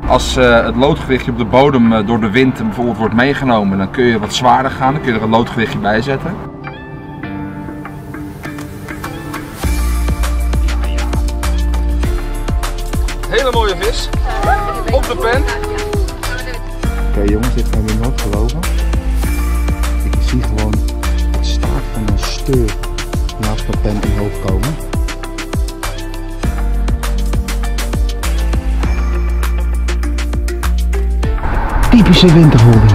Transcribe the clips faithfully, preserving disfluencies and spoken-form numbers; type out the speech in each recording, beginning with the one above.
Als uh, het loodgewichtje op de bodem uh, door de wind bijvoorbeeld wordt meegenomen, dan kun je wat zwaarder gaan, dan kun je er een loodgewichtje bij zetten. Hele mooie vis op de pen. Oké okay, jongens, dit gaan we nooit geloven. Ik zie gewoon het staart van een steur naast mijn pen omhoog komen. Typische winterholding.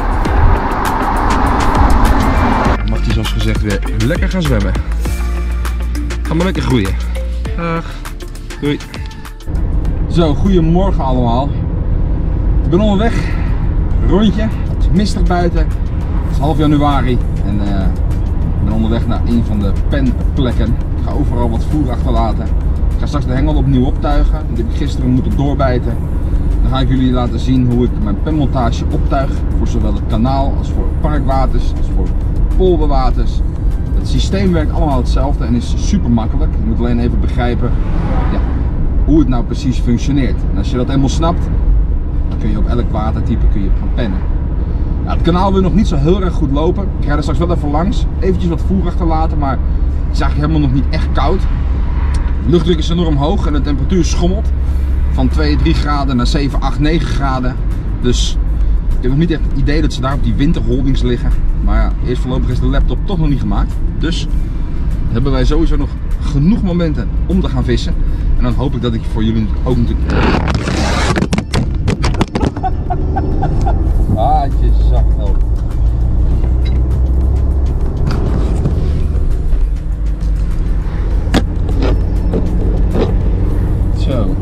Mag hij zoals gezegd weer lekker gaan zwemmen. Ga maar lekker groeien. Dag. Doei. Zo, goedemorgen allemaal. Ik ben onderweg. Rondje. Het is mistig buiten. Het is half januari. En uh, ik ben onderweg naar een van de penplekken. Ik ga overal wat voer achterlaten. Ik ga straks de hengel opnieuw optuigen. Die heb ik gisteren moeten doorbijten. Dan ga ik jullie laten zien hoe ik mijn penmontage optuig. Voor zowel het kanaal als voor parkwaters, als voor polderwaters. Het systeem werkt allemaal hetzelfde en is super makkelijk. Je moet alleen even begrijpen ja, hoe het nou precies functioneert. En als je dat eenmaal snapt, dan kun je op elk watertype kun je gaan pennen. Nou, het kanaal wil nog niet zo heel erg goed lopen. Ik ga er straks wel even langs. Eventjes wat voer achterlaten, maar het is eigenlijk helemaal nog niet echt koud. De luchtdruk is enorm hoog en de temperatuur schommelt. Van twee, drie graden naar zeven, acht, negen graden. Dus ik heb nog niet echt het idee dat ze daar op die winterholdings liggen. Maar ja, eerst voorlopig is de laptop toch nog niet gemaakt. Dus hebben wij sowieso nog genoeg momenten om te gaan vissen. En dan hoop ik dat ik voor jullie ook natuurlijk... Haatje zak help. Zo.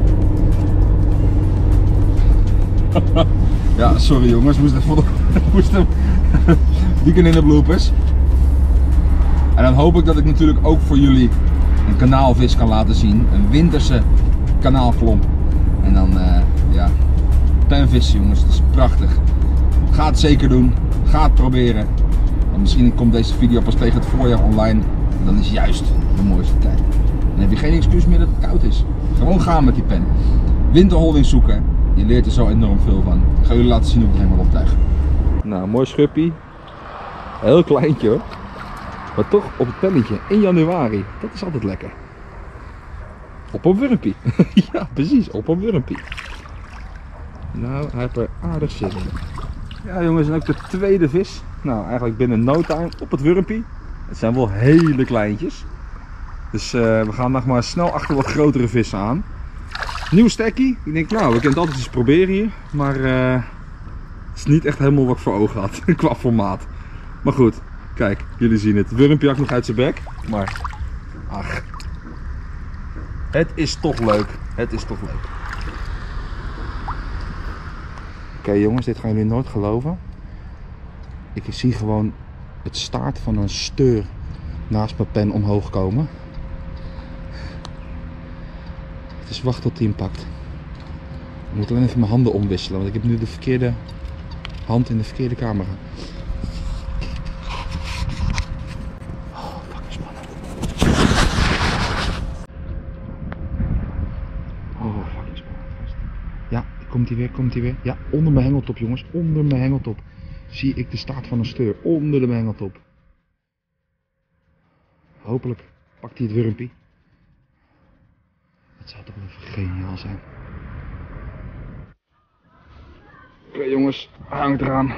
Ja, sorry jongens, moest even, moest even die kunnen in de bloopers. En dan hoop ik dat ik natuurlijk ook voor jullie een kanaalvis kan laten zien. Een winterse kanaalklomp. En dan, uh, ja, penvissen jongens, dat is prachtig. Ga het zeker doen, ga het proberen. En misschien komt deze video pas tegen het voorjaar online. En dan is juist de mooiste tijd. Dan heb je geen excuus meer dat het koud is. Gewoon gaan met die pen. Winterholding zoeken. Je leert er zo enorm veel van. Ik ga jullie laten zien hoe ik het helemaal optuig. Nou, mooi schuppie. Heel kleintje hoor. Maar toch op het pennetje in januari. Dat is altijd lekker. Op een wurmpie. Ja, precies. Op een wurmpie. Nou, hij heeft er aardig zin in. Ja jongens, en ook de tweede vis. Nou, eigenlijk binnen no time op het wurmpie. Het zijn wel hele kleintjes. Dus uh, we gaan nog maar snel achter wat grotere vissen aan. Nieuw stekkie. Ik denk, nou, we kunnen het altijd eens proberen hier. Maar uh, het is niet echt helemaal wat ik voor ogen had. Qua formaat. Maar goed, kijk, jullie zien het. Wurmpje hakt nog uit zijn bek. Maar, ach. Het is toch leuk. Het is toch leuk. Oké okay, jongens, dit gaan jullie nooit geloven. Ik zie gewoon het staart van een steur naast mijn pen omhoog komen. Dus wacht tot hij hem pakt. Ik moet alleen even mijn handen omwisselen, want ik heb nu de verkeerde hand in de verkeerde camera. Oh, fucking spannend. Oh, fucking spannend. Ja, komt hij weer, komt hij weer. Ja, onder mijn hengeltop jongens, onder mijn hengeltop. Zie ik de staart van een steur, onder de hengeltop. Hopelijk pakt hij het wurmpie. Dat zou toch wel even geniaal zijn. Oké okay, jongens, hij hangt eraan.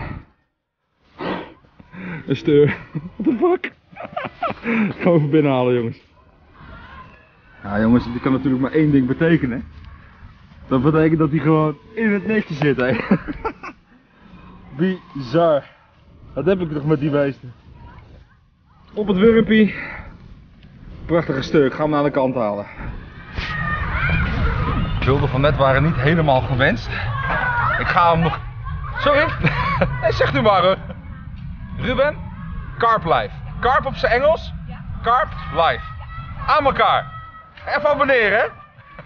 Een steur. What the fuck? Gaan we even binnenhalen jongens. Ja jongens, dit kan natuurlijk maar één ding betekenen. Dat betekent dat hij gewoon in het netje zit hè. Bizar. Wat heb ik toch met die beesten. Op het wurmpie. Prachtige stuk, ik ga hem aan de kant halen. De beelden van net waren niet helemaal gewenst. Ik ga hem nog... Sorry? Nee, zeg u maar hoor. Ruben, Carp Live. Carp op zijn Engels, Carp Live. Aan elkaar. Even abonneren hè.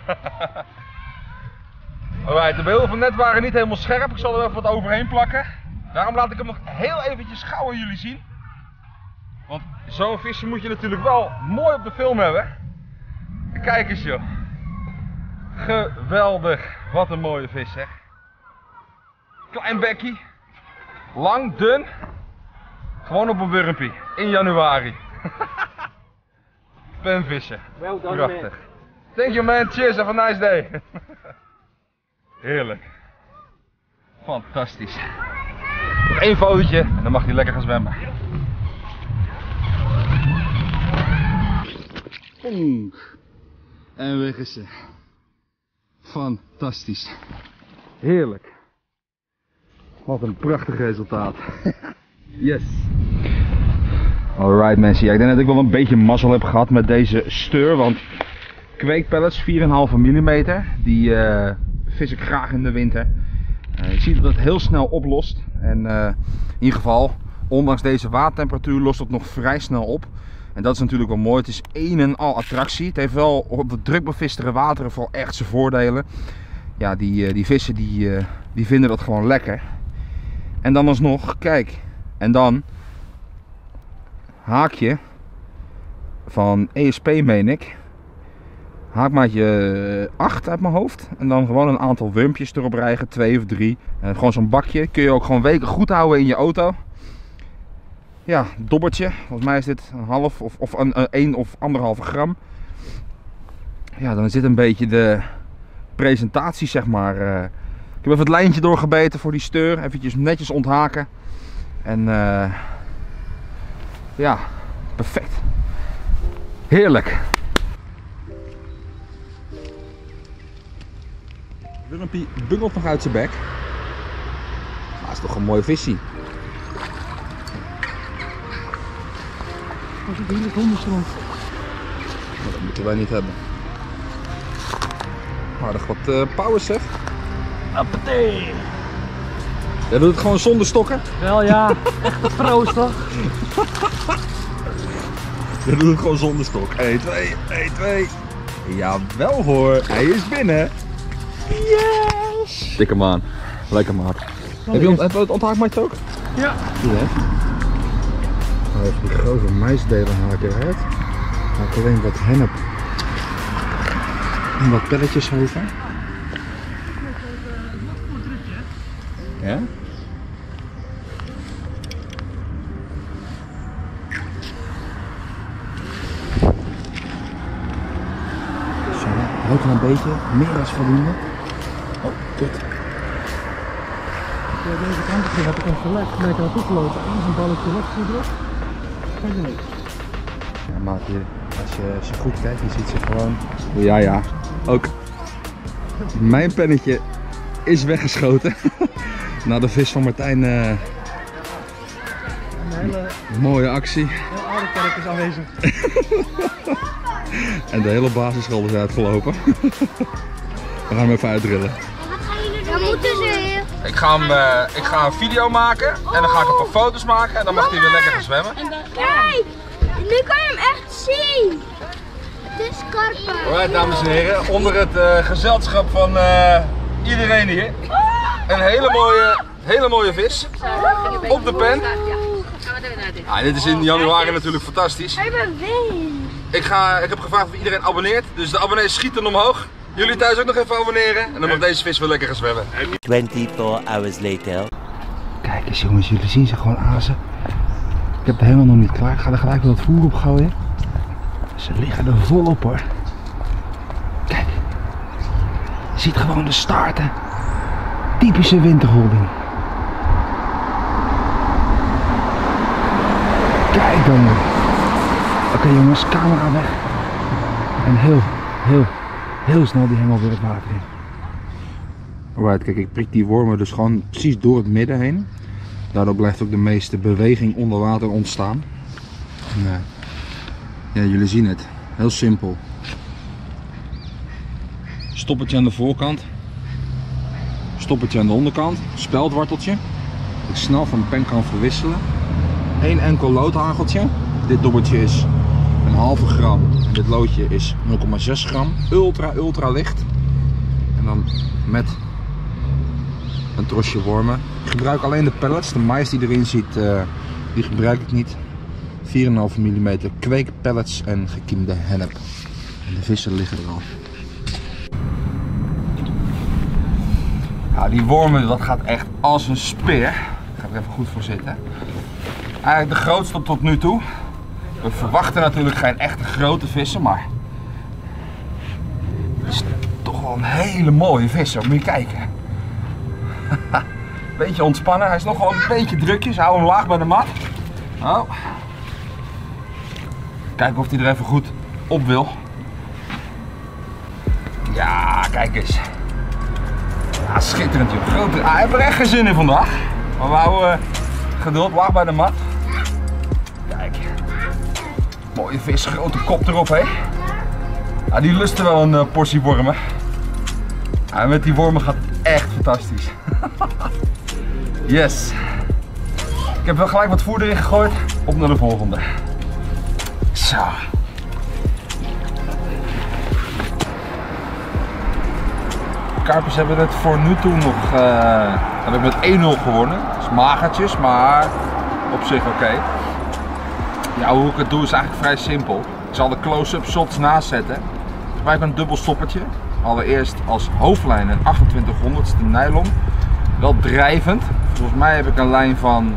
Alright, de beelden van net waren niet helemaal scherp. Ik zal er even wat overheen plakken. Daarom laat ik hem nog heel eventjes gauw aan jullie zien. Want zo'n visje moet je natuurlijk wel mooi op de film hebben. Kijk eens joh. Geweldig. Wat een mooie vis zeg. Klein bekkie. Lang, dun. Gewoon op een wurmpie. In januari. Penvissen. Well done, prachtig. man. Thank you man. Cheers. Have a nice day. Heerlijk. Fantastisch. Nog één fotootje en dan mag hij lekker gaan zwemmen. Oeh. En weg is ze. Fantastisch. Heerlijk. Wat een prachtig resultaat. Yes. Alright mensen, ja, ik denk dat ik wel een beetje mazzel heb gehad met deze steur, want kweekpellets vier komma vijf millimeter, die uh, vis ik graag in de winter. Uh, je ziet dat het heel snel oplost en uh, in ieder geval, ondanks deze watertemperatuur lost het nog vrij snel op. En dat is natuurlijk wel mooi, het is een en al attractie. Het heeft wel op de drukbevisstere wateren vooral echt zijn voordelen. Ja, die, uh, die vissen die, uh, die vinden dat gewoon lekker. En dan alsnog, kijk, en dan haakje van E S P meen ik. Haakmaatje acht uit mijn hoofd. En dan gewoon een aantal wurmpjes erop rijgen, twee of drie. En gewoon zo'n bakje. Kun je ook gewoon weken goed houden in je auto. Ja, dobbertje. Volgens mij is dit een half of, of een, een, een of anderhalve gram. Ja, dan zit een beetje de presentatie zeg maar. Uh, ik heb even het lijntje doorgebeten voor die steur. Eventjes netjes onthaken. En uh, ja, perfect. Heerlijk. Wurmpie bungelt nog uit zijn bek. Maar het is toch een mooie visie. Als het hele zonnestrand. Dat moeten wij niet hebben. Aardig wat uh, power zeg. Appetee! Jij doet het gewoon zonder stokken? Wel ja, echt een pro's toch? Jij doet het gewoon zonder stok. één, twee, één, twee. Jawel hoor, hij is binnen. Yes! Dikke maan. Lekker maat. Heb je ont even het onthaakmaatje ook? Ja. Doe hè. Nou, even die grove maisdelen haak eruit. Haak alleen wat hennep en wat pelletjes over. Ja? Zo, ook een beetje, meer dan voldoende. Oh, kut. Deze kant op heb ik een gelegd, ben ik er naartoe gelopen en een balletje weggedrukt. Kijk je niet. Ja, maat, hier, als je, als je goed kijkt, je ziet ze gewoon. Ja, ja, ook. Mijn pennetje is weggeschoten. Na de vis van Martijn. Uh, Een hele, mooie actie. heel oude kerk is aanwezig. En de hele basisschool is uitgelopen. We gaan hem even uitdrillen. Wat gaan jullie doen? Dan moeten ze hier. Ik ga, hem, uh, ik ga een video maken en dan ga ik een paar foto's maken en dan mag hij weer lekker gaan zwemmen. Kijk, nu kan je hem echt zien. Het is karper. Alright dames en heren, onder het uh, gezelschap van uh, iedereen hier. Een hele mooie, hele mooie vis. Op de pen. Ah, dit is in januari natuurlijk fantastisch. Hij bent wee. Ik, ga, ik heb gevraagd of iedereen abonneert, dus de abonnees schieten omhoog. Jullie thuis ook nog even abonneren en dan mag deze vis weer lekker gaan zwemmen. twenty-four hours later. Kijk eens jongens, jullie zien ze gewoon azen. Ik heb het helemaal nog niet klaar. Ik ga er gelijk wel het voer op gooien. Ze liggen er volop hoor. Kijk. Je ziet gewoon de staarten. Typische winterholding. Kijk dan. Oké okay, jongens, camera weg. En heel, heel, heel snel die hengel weer het water in. Alright, kijk, ik prik die wormen dus gewoon precies door het midden heen. Daardoor blijft ook de meeste beweging onder water ontstaan. En, uh, ja, jullie zien het. Heel simpel. Stoppertje aan de voorkant. Stoppertje aan de onderkant. Speldwarteltje. Dat ik snel van pen kan verwisselen. Eén enkel loodhageltje. Dit dobbertje is een halve gram. En dit loodje is nul komma zes gram. Ultra, ultra licht. En dan met een trosje wormen. Ik gebruik alleen de pellets. De mais die erin zit, uh, die gebruik ik niet. vier komma vijf millimeter kweekpellets en gekiemde hennep. En de vissen liggen er al. Nou, die wormen, dat gaat echt als een speer. Ik ga er even goed voor zitten. Eigenlijk de grootste tot nu toe. We verwachten natuurlijk geen echte grote vissen, maar het is toch wel een hele mooie vis. Moet je kijken. Beetje ontspannen, hij is nog wel een beetje drukjes. Hou hem laag bij de mat. Oh. Kijken of hij er even goed op wil. Ja, kijk eens. Ja, schitterend joh. Grote... Ah, hij heeft er echt geen zin in vandaag. Maar we houden uh, geduld, laag bij de mat. Kijk. Mooie vis, grote kop erop hé. Ja, die lusten wel een uh, portie wormen. Ja, met die wormen gaat het echt fantastisch. Yes. Ik heb wel gelijk wat voer erin gegooid. Op naar de volgende. Zo. Karpers hebben het voor nu toe nog uh, heb ik met één nul gewonnen. Dat is magertjes, maar op zich oké. Okay. Ja, hoe ik het doe is eigenlijk vrij simpel. Ik zal de close-up shots naast zetten. Ik gebruik een dubbel stoppertje. Allereerst als hoofdlijn een achtentwintighonderdste nylon. Wel drijvend. Volgens mij heb ik een lijn van...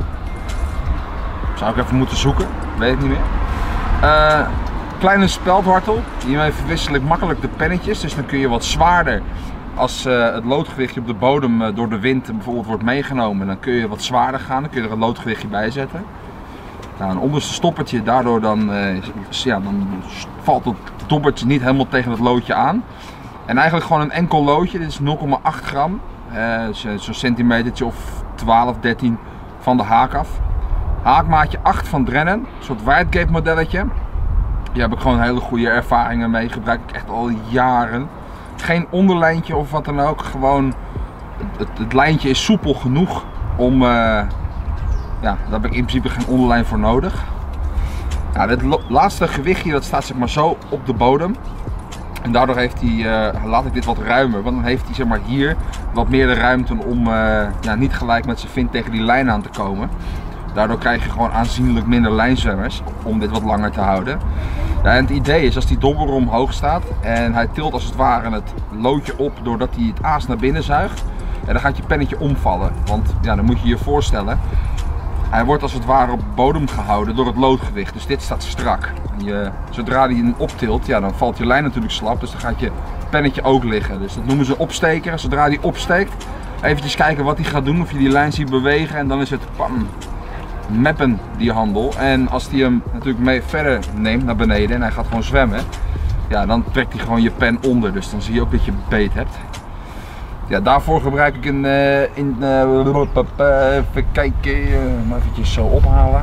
Zou ik even moeten zoeken, weet ik niet meer. Uh, kleine speldwartel. Hiermee verwissel ik makkelijk de pennetjes. Dus dan kun je wat zwaarder. Als uh, het loodgewichtje op de bodem uh, door de wind bijvoorbeeld wordt meegenomen, dan kun je wat zwaarder gaan. Dan kun je er een loodgewichtje bij zetten. Nou, een onderste stoppertje, daardoor dan, uh, ja, dan valt het dobbertje niet helemaal tegen het loodje aan. En eigenlijk gewoon een enkel loodje, dit is nul komma acht gram. Uh, Zo'n centimetertje of twaalf, dertien van de haak af. Haakmaatje acht van Drennen, een soort Whitegate modelletje. Hier heb ik gewoon hele goede ervaringen mee, gebruik ik echt al jaren. Geen onderlijntje of wat dan ook, gewoon het, het lijntje is soepel genoeg om, uh, ja, daar heb ik in principe geen onderlijn voor nodig. Nou, dit laatste gewichtje dat staat zeg maar zo op de bodem. En daardoor heeft hij, uh, laat ik dit wat ruimer, want dan heeft hij zeg maar hier wat meer de ruimte om uh, ja, niet gelijk met zijn vin tegen die lijn aan te komen. Daardoor krijg je gewoon aanzienlijk minder lijnzwemmers om dit wat langer te houden. Ja, en het idee is als die dobber omhoog staat en hij tilt als het ware het loodje op doordat hij het aas naar binnen zuigt. En dan gaat je pennetje omvallen, want ja, dan moet je je voorstellen. Hij wordt als het ware op bodem gehouden door het loodgewicht, dus dit staat strak. Je, zodra hij hem optilt, ja, dan valt je lijn natuurlijk slap, dus dan gaat je pennetje ook liggen. Dus dat noemen ze opsteker. Zodra hij opsteekt, eventjes kijken wat hij gaat doen, of je die lijn ziet bewegen en dan is het pam, meppen die handel. En als hij hem natuurlijk mee verder neemt naar beneden en hij gaat gewoon zwemmen, ja, dan trekt hij gewoon je pen onder, dus dan zie je ook dat je beet hebt. Ja, daarvoor gebruik ik een, uh, in, uh, even kijken, uh, maar eventjes zo ophalen.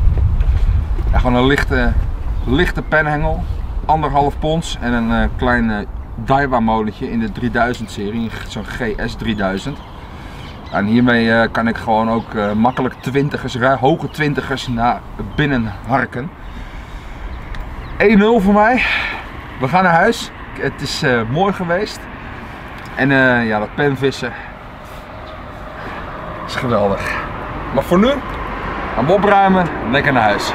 Ja, gewoon een lichte, lichte penhengel, anderhalf pons en een uh, klein uh, Daiwa molentje in de drieduizend serie, zo'n G S drieduizend. En hiermee uh, kan ik gewoon ook uh, makkelijk twintigers, hoge twintigers naar binnen harken. één nul voor mij. We gaan naar huis. Het is uh, mooi geweest. En uh, ja, dat penvissen is geweldig. Maar voor nu, gaan we opruimen en lekker naar huis.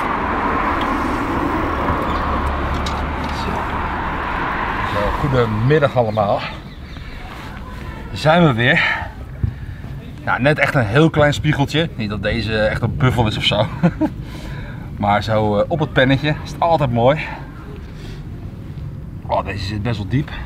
Zo. Zo, goedemiddag allemaal. Daar zijn we weer. Ja, net echt een heel klein spiegeltje. Niet dat deze echt een buffel is of zo. Maar zo uh, op het pennetje is het altijd mooi. Oh, deze zit best wel diep.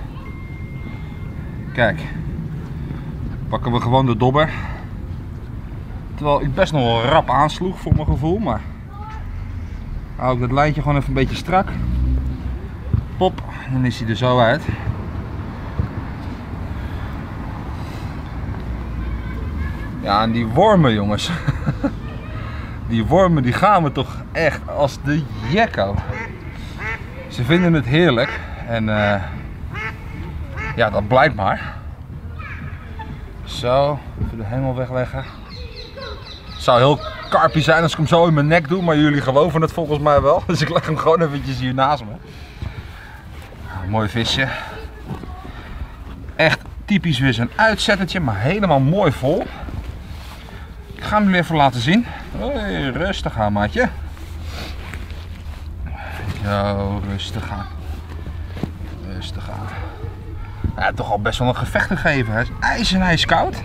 Kijk, pakken we gewoon de dobber. Terwijl ik best nog wel rap aansloeg voor mijn gevoel, maar hou ik dat lijntje gewoon even een beetje strak. Pop, dan is hij er zo uit. Ja, en die wormen jongens, die wormen die gaan we toch echt als de jekko. Ze vinden het heerlijk en uh, ja, dat blijkt maar. Zo, even de hengel wegleggen. Het zou heel karpie zijn als ik hem zo in mijn nek doe, maar jullie geloven het volgens mij wel. Dus ik leg hem gewoon eventjes hier naast me. Mooi visje. Echt typisch weer zo'n uitzettertje, maar helemaal mooi vol. Ik ga hem jullie even laten zien. Hoi, rustig aan maatje. Zo, rustig aan. Rustig aan. ja, toch al best wel een gevecht gegeven. Hij is ijs en ijskoud.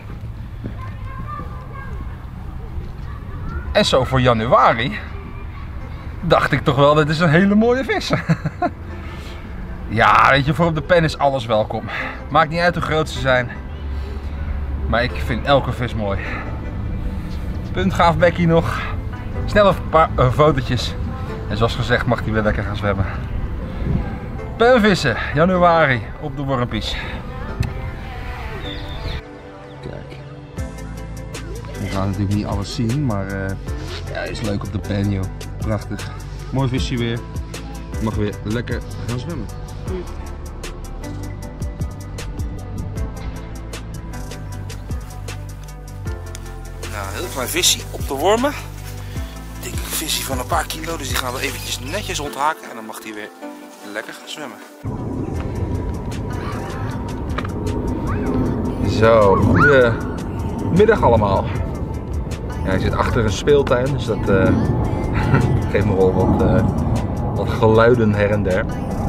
En zo voor januari dacht ik toch wel, dit is een hele mooie vis. Ja, weet je, voor op de pen is alles welkom. Maakt niet uit hoe groot ze zijn. Maar ik vind elke vis mooi. Puntgaaf bekkie nog. Snel een paar uh, fotootjes. En zoals gezegd mag hij weer lekker gaan zwemmen. Penvissen, januari, op de wormpies. Kijk. We gaan natuurlijk niet alles zien, maar uh, ja, is leuk op de pen, joh. Prachtig. Mooi visje weer. Ik mag weer lekker gaan zwemmen. Nou, een heel klein visje op de wormen. Ik denk een visje van een paar kilo, dus die gaan we eventjes netjes onthaken en dan mag hij weer lekker gaan zwemmen. Zo, goedemiddag allemaal. Ja, ik zit achter een speeltuin, dus dat uh, geeft me wel wat, uh, wat geluiden her en der.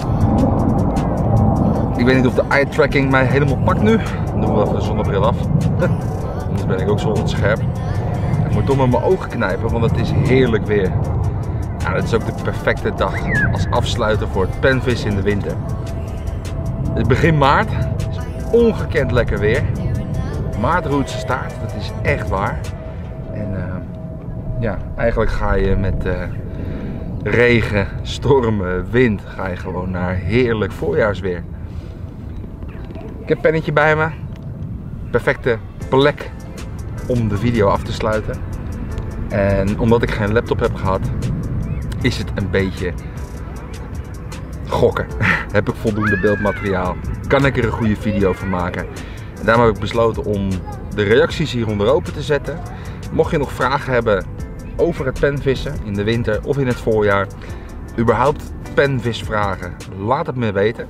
Ik weet niet of de eye tracking mij helemaal pakt nu. Dan doen we even de zonnebril af. Anders ben ik ook zo scherp. Ik moet toch met mijn ogen knijpen, want het is heerlijk weer. Ja, het is ook de perfecte dag als afsluiter voor het penvissen in de winter. Het is begin maart, het is ongekend lekker weer. Maart roert zijn staart, dat is echt waar. En uh, ja, eigenlijk ga je met uh, regen, stormen, wind, ga je gewoon naar heerlijk voorjaarsweer. Ik heb een pennetje bij me. Perfecte plek om de video af te sluiten. En omdat ik geen laptop heb gehad, is het een beetje gokken. Heb ik voldoende beeldmateriaal? Kan ik er een goede video van maken? En daarom heb ik besloten om de reacties hieronder open te zetten. Mocht je nog vragen hebben over het penvissen in de winter of in het voorjaar, überhaupt penvisvragen, laat het me weten.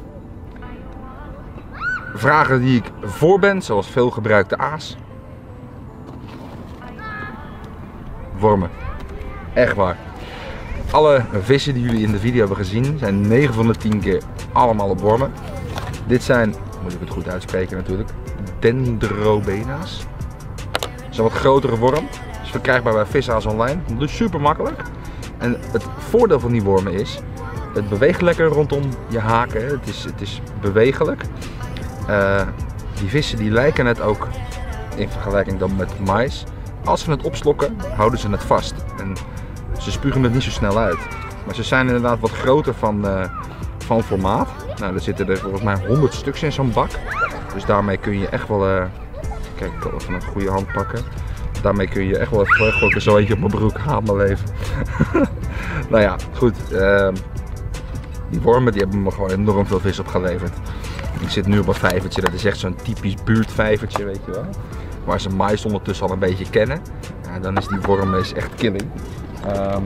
Vragen die ik voor ben, zoals veel gebruikte aas. Wormen. Echt waar. Alle vissen die jullie in de video hebben gezien zijn negen van de tien keer allemaal op wormen. Dit zijn, moet ik het goed uitspreken natuurlijk, Dendrobena's. Het is een wat grotere worm. Is verkrijgbaar bij Visa's online. Dus super makkelijk. En het voordeel van die wormen is, het beweegt lekker rondom je haken. Het is, het is bewegelijk. Uh, die vissen die lijken het ook, in vergelijking dan met mais. Als ze het opslokken, houden ze het vast. En ze spugen het niet zo snel uit. Maar ze zijn inderdaad wat groter van, uh, van formaat. Nou, er zitten er volgens mij honderd stuks in zo'n bak. Dus daarmee kun je echt wel... Uh, kijk, ik kan even een goede hand pakken. Daarmee kun je echt wel even... Gooi ik er zo eentje op mijn broek, haal mijn leven. Nou ja, goed. Uh, die wormen die hebben me gewoon enorm veel vis opgeleverd. Ik zit nu op een vijvertje, dat is echt zo'n typisch buurtvijvertje, weet je wel. Waar ze mais ondertussen al een beetje kennen. Ja, dan is die worm is echt killing. Um,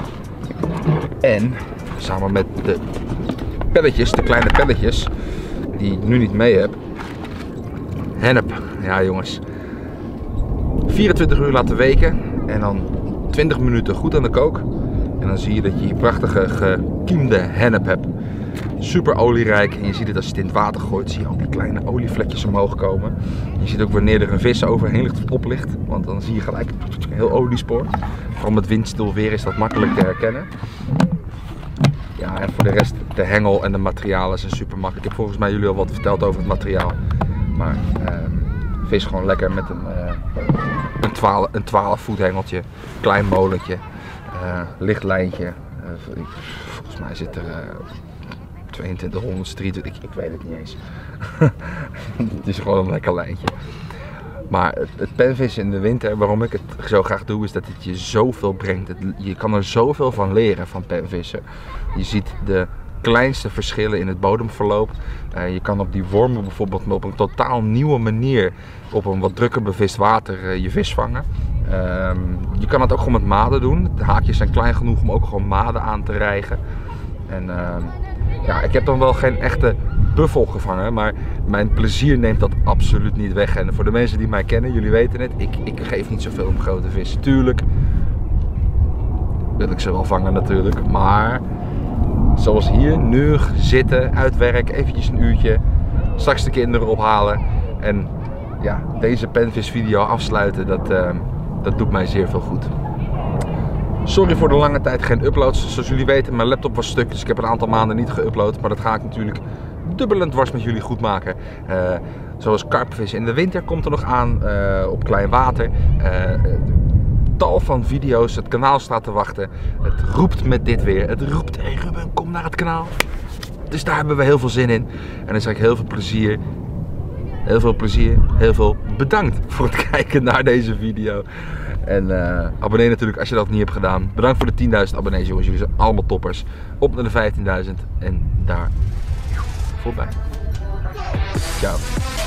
en samen met de pelletjes, de kleine pelletjes, die ik nu niet mee heb. Hennep, ja jongens. vierentwintig uur laten weken en dan twintig minuten goed aan de kook. En dan zie je dat je hier prachtige gekiemde hennep hebt. Super olierijk en je ziet het als je het in het water gooit, zie je al die kleine olievlekjes omhoog komen. Je ziet ook wanneer er een vis overheen ligt of oplicht, want dan zie je gelijk een heel oliespoor. Vooral met windstil weer is dat makkelijk te herkennen. Ja, en voor de rest, de hengel en de materialen zijn super makkelijk. Ik heb volgens mij jullie al wat verteld over het materiaal. Maar uh, vis gewoon lekker met een, uh, een, twaalf, een twaalf voet hengeltje, klein molentje, uh, licht lijntje. Uh, volgens mij zit er... Uh, tweeëntwintighonderd, drieëntwintig, ik, ik weet het niet eens. Het is gewoon een lekker lijntje. Maar het, het penvissen in de winter, waarom ik het zo graag doe, is dat het je zoveel brengt. Het, je kan er zoveel van leren van penvissen. Je ziet de kleinste verschillen in het bodemverloop. Uh, je kan op die wormen bijvoorbeeld op een totaal nieuwe manier op een wat drukker bevist water uh, je vis vangen. Uh, je kan het ook gewoon met maden doen. De haakjes zijn klein genoeg om ook gewoon maden aan te rijgen. En uh, ja, ik heb dan wel geen echte buffel gevangen, maar mijn plezier neemt dat absoluut niet weg. En voor de mensen die mij kennen, jullie weten het, ik, ik geef niet zoveel om grote vis. Tuurlijk wil ik ze wel vangen natuurlijk, maar zoals hier, nu zitten, uit werk, eventjes een uurtje, straks de kinderen ophalen en ja, deze penvis video afsluiten. Dat, uh, dat doet mij zeer veel goed. Sorry voor de lange tijd geen uploads. Zoals jullie weten, mijn laptop was stuk, dus ik heb een aantal maanden niet geüpload. Maar dat ga ik natuurlijk dubbel en dwars met jullie goed maken. Uh, zoals karpvissen in de winter komt er nog aan, uh, op klein water. Uh, tal van video's, het kanaal staat te wachten. Het roept met dit weer. Het roept, hey Ruben, kom naar het kanaal. Dus daar hebben we heel veel zin in. En dan zeg ik heel veel plezier. Heel veel plezier, heel veel bedankt voor het kijken naar deze video. En uh, abonneer natuurlijk als je dat niet hebt gedaan. Bedankt voor de tienduizend abonnees jongens, jullie zijn allemaal toppers. Op naar de vijftienduizend en daar voorbij. Ciao.